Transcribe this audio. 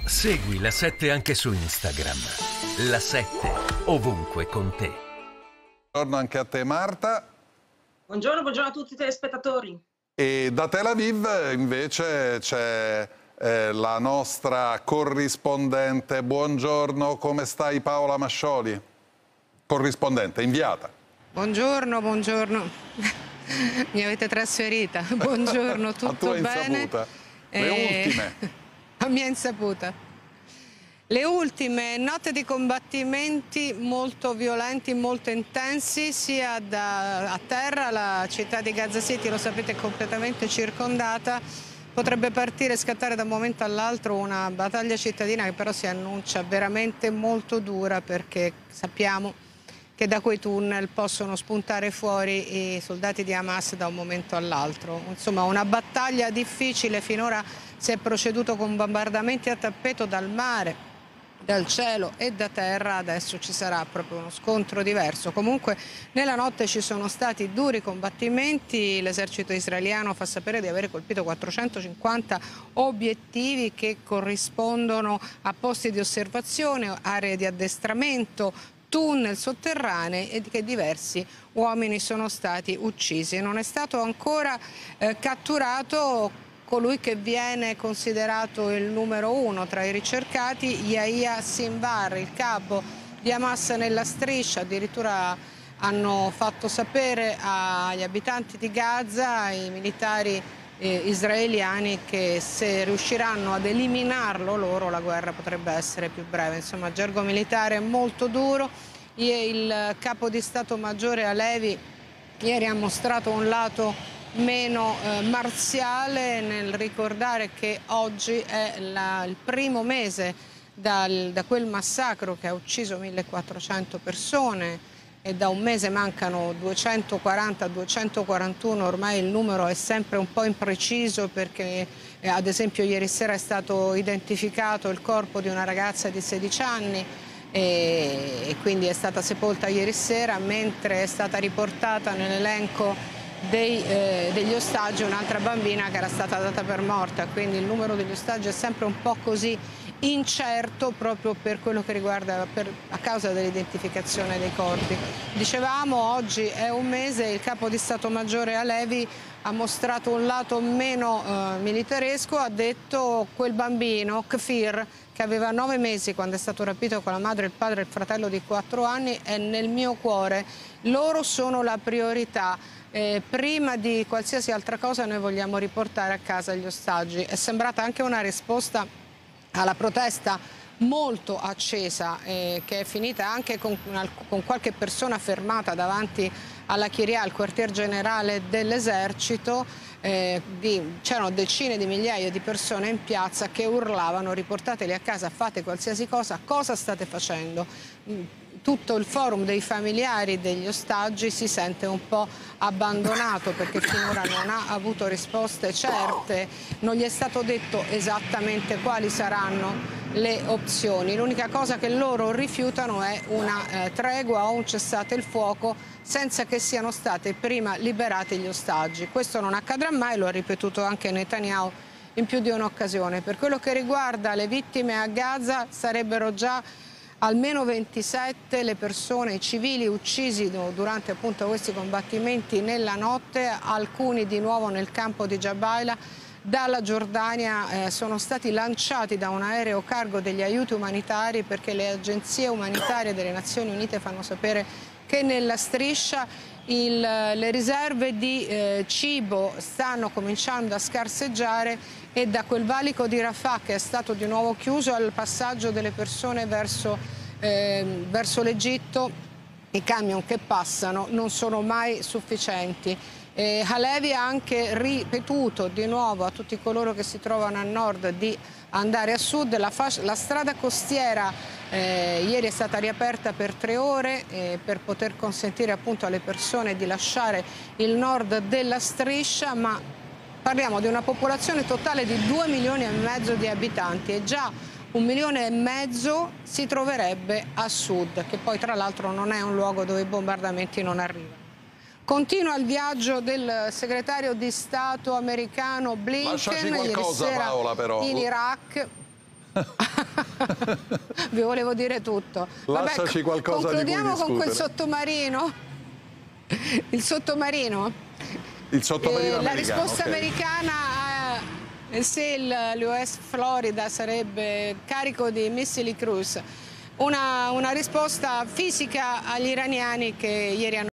Segui La 7 anche su Instagram. La 7, ovunque con te. Buongiorno anche a te Marta. Buongiorno, buongiorno a tutti i telespettatori. E da Tel Aviv invece c'è la nostra corrispondente. Buongiorno, come stai Paola Mascioli? Corrispondente, inviata. Buongiorno, buongiorno. Mi avete trasferita. Buongiorno, tutto bene? A tua insaputa. Le ultime. A mia insaputa. Le ultime notte di combattimenti molto violenti, molto intensi, sia a terra, la città di Gaza City, lo sapete, è completamente circondata. Potrebbe partire e scattare da un momento all'altro una battaglia cittadina che però si annuncia veramente molto dura, perché sappiamo che da quei tunnel possono spuntare fuori i soldati di Hamas da un momento all'altro. Insomma, una battaglia difficile. Finora si è proceduto con bombardamenti a tappeto dal mare, dal cielo e da terra. Adesso ci sarà proprio uno scontro diverso. Comunque nella notte ci sono stati duri combattimenti. L'esercito israeliano fa sapere di aver colpito 450 obiettivi che corrispondono a posti di osservazione, aree di addestramento, tunnel sotterranei, e che diversi uomini sono stati uccisi. Non è stato ancora catturato colui che viene considerato il numero uno tra i ricercati, Yahya Sinwar, il capo di Hamas nella striscia. Addirittura hanno fatto sapere agli abitanti di Gaza, i militari israeliani, che se riusciranno ad eliminarlo loro, la guerra potrebbe essere più breve. Insomma, gergo militare molto duro. Il capo di Stato Maggiore Halevi ieri ha mostrato un lato meno marziale nel ricordare che oggi è il primo mese da quel massacro che ha ucciso 1400 persone, e da un mese mancano 240-241, ormai il numero è sempre un po' impreciso, perché ad esempio ieri sera è stato identificato il corpo di una ragazza di 16 anni e quindi è stata sepolta ieri sera, mentre è stata riportata nell'elenco degli ostaggi un'altra bambina che era stata data per morta. Quindi il numero degli ostaggi è sempre un po' così incerto, proprio per quello che riguarda a causa dell'identificazione dei corpi. Dicevamo, oggi è un mese. Il capo di Stato Maggiore Halevi ha mostrato un lato meno militaresco. Ha detto: quel bambino, Kfir, che aveva 9 mesi quando è stato rapito con la madre, il padre e il fratello di 4 anni, è nel mio cuore. Loro sono la priorità. Prima di qualsiasi altra cosa noi vogliamo riportare a casa gli ostaggi. È sembrata anche una risposta alla protesta molto accesa, che è finita anche con qualche persona fermata davanti alla Kiryat, al quartier generale dell'esercito. C'erano decine di migliaia di persone in piazza che urlavano: riportateli a casa, fate qualsiasi cosa, cosa state facendo? Tutto il forum dei familiari degli ostaggi si sente un po' abbandonato, perché finora non ha avuto risposte certe, non gli è stato detto esattamente quali saranno le opzioni. L'unica cosa che loro rifiutano è una tregua o un cessate il fuoco senza che siano stati prima liberati gli ostaggi. Questo non accadrà mai, lo ha ripetuto anche Netanyahu in più di un'occasione. Per quello che riguarda le vittime a Gaza, sarebbero già almeno 27 le persone, i civili uccisi durante appunto questi combattimenti nella notte, alcuni di nuovo nel campo di Jabaila. Dalla Giordania sono stati lanciati da un aereo cargo degli aiuti umanitari, perché le agenzie umanitarie delle Nazioni Unite fanno sapere che nella striscia le riserve di cibo stanno cominciando a scarseggiare, e da quel valico di Rafah, che è stato di nuovo chiuso al passaggio delle persone verso l'Egitto, i camion che passano non sono mai sufficienti. Halevi ha anche ripetuto di nuovo a tutti coloro che si trovano a nord di andare a sud. La strada costiera ieri è stata riaperta per 3 ore per poter consentire appunto alle persone di lasciare il nord della striscia, ma parliamo di una popolazione totale di 2,5 milioni di abitanti, e già 1,5 milioni si troverebbe a sud, che poi tra l'altro non è un luogo dove i bombardamenti non arrivano. Continua il viaggio del segretario di Stato americano Blinken ieri sera, Paola, però in Iraq. Vi volevo dire tutto. Lasciaci qualcosa di cui concludiamo con quel discutere. sottomarino. Il sottomarino. Il sottomarino La americano, risposta ok. americana se l'US Florida sarebbe carico di missili cruise. Una risposta fisica agli iraniani che ieri hanno